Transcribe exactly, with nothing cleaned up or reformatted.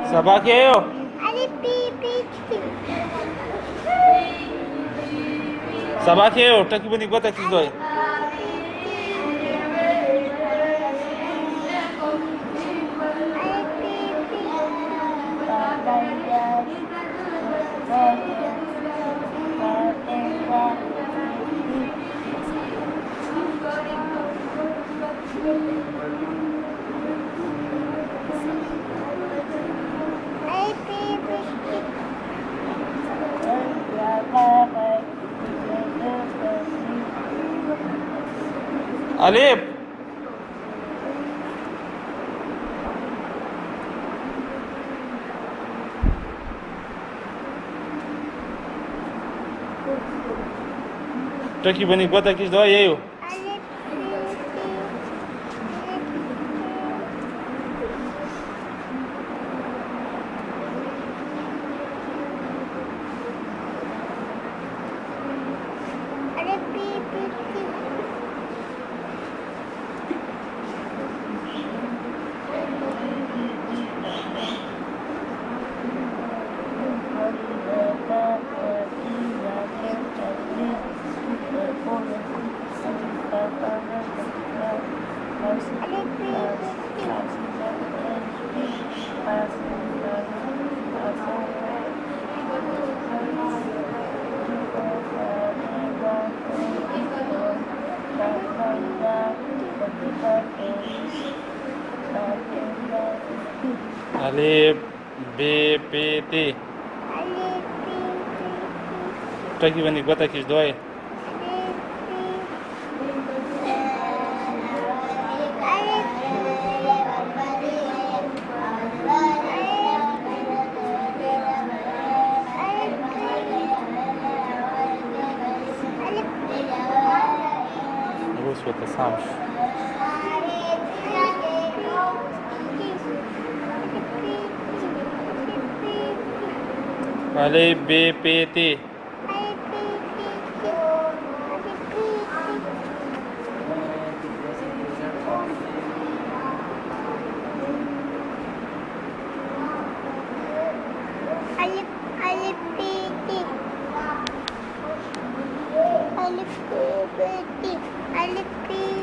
Sabah ke yo? Ali pipi. Sabah ke yo? Taki bani gota kiss doy. Alif. Taki bani gota kiss doy yo. Ali pipi. Alif B P T. Taki bani gota kiss doy. Господи, сам ж. Alif B P T. Alif alif piti. Alif piti. Alif piti.